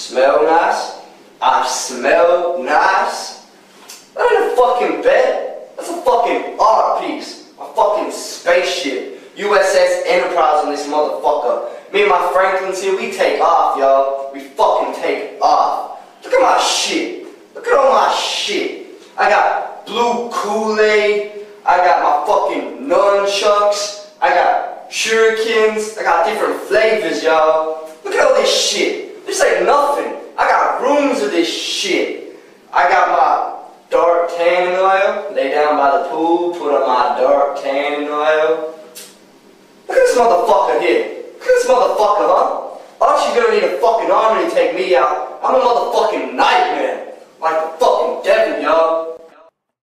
smell nice. I smell nice. That ain't a fucking bed. That's a fucking art piece. A fucking spaceship. USS Enterprise on this motherfucker. Me and my Franklins here, we take off, y'all. We fucking take off. Look at my shit. Look at all my shit. I got blue Kool-Aid. I got my fucking nunchucks. I got shurikens. I got different flavors, y'all. Look at all this shit. This ain't nothing. I got rooms of this shit. I got my dark tanning oil. Lay down by the pool, put on my dark tanning oil. Look at this motherfucker here. Look at this motherfucker, huh? Aren't you gonna need a fucking army to take me out? I'm a motherfucking nightmare. Like the fucking devil, y'all.